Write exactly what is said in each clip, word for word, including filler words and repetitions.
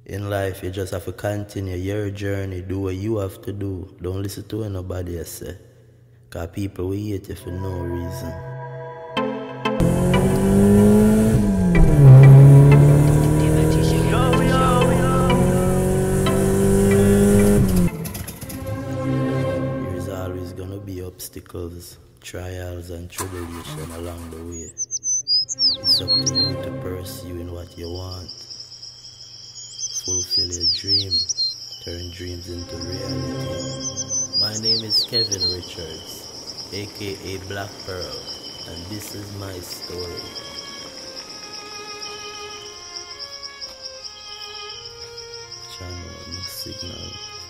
In life, you just have to continue your journey, do what you have to do. Don't listen to what nobody else say. Cause people will hate you for no reason. There's always gonna be obstacles, trials and tribulation along the way. It's up to you to pursue in what you want. Fulfill your dream, turn dreams into reality. My name is Kevin Richards, aka Blaq Purl, and this is my story. Channel signal.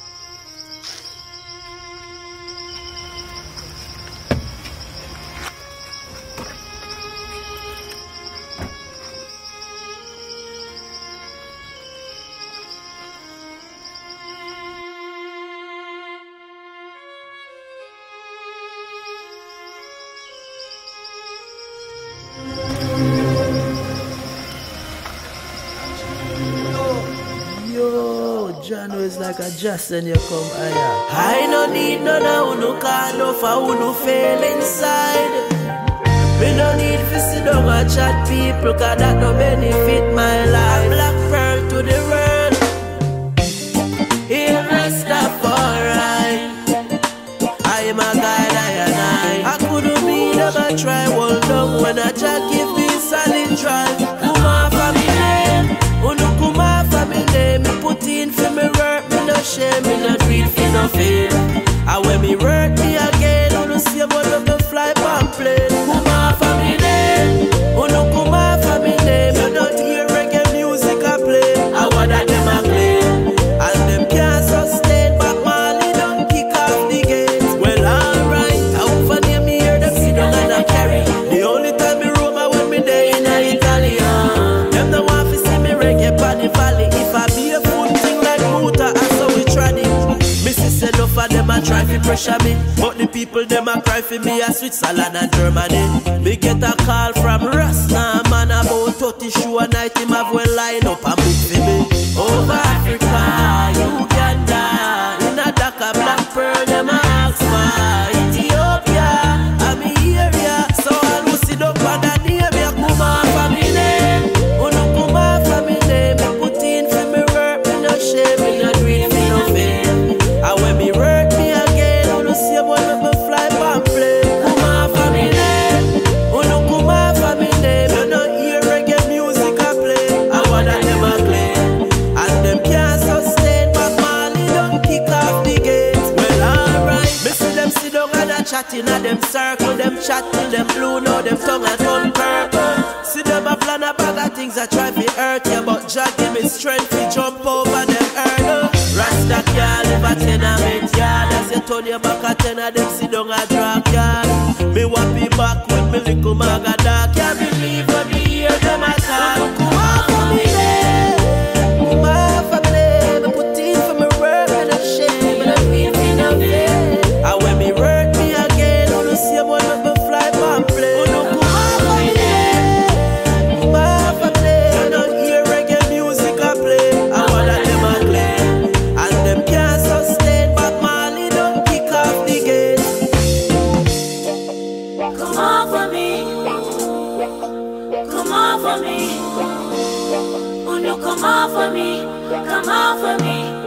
Jano is like a just and you come higher. I no need no no no car no for who no fail inside. Me no need to sit down and chat people, cause that no benefit my life. Blaq Purl to the world, in Rastafari. I am a guy, I and I. I couldn't be never try hold down when I just give me solid drive. Come on for me name, uno come on for me name. Me put in for me work, me no shame, me no greed for no fame. And when me work me again, uno see about me fly pan plane. Come on for me name, uno come on for me name. You don't hear reggae music I play, I want that them a claim. And them can't sustain, but Marley don't kick off the gates. Well alright, I hope for them me hear them sit down and I carry. The only time me roam I when me there in a Italian. Them no want to see me reggae by the valley. If I be a fool thing like Muta, I saw we tried it. Me see enough of them a try to pressure me, but the people them a cry for me a Switzerland and Germany. Me get a call from Rasta man about thirty show a night him have well line up and book for me. Over Africa, Uganda, in a Dhaka, Blaq Purl them a ask for Ethiopia, I'm here ya. So all who sit up on the name, ya come on for me name, uno come on for me name. Me put in for me work, me no shame, me no dream, me no fame. And when me work me again, uno see about me fly pan plane. Come on for me name, uno come on for me name. You don't hear reggae music I play, I want that them a claim. And them can't sustain, but Marley don't kick off the gates. Well alright, me see them sit down and a chatting at them circle. Them chatting, them blue now, them tongue a turn purple. See them a plan a bag of things I try to hurt you, but Jah give me strength to jump over them hurdle. Rasta can't live a tenement yard. As you turn your back at ten of them sit down a drag yard. Me want be back with me little maga dog. Can't believe when me hear them a talk. Come on for me name, come on for me name. Me put in for me work, me no shame, me no feel me no fame. And when me work me again, uno see about me fly pan plane. Uno come on for me name, come on for me name. You don't hear reggae music I play, I want that them a claim. And them can't sustain, but Marley don't kick off the gates. Come on for me, come on for me, uno come on for me, come on for me.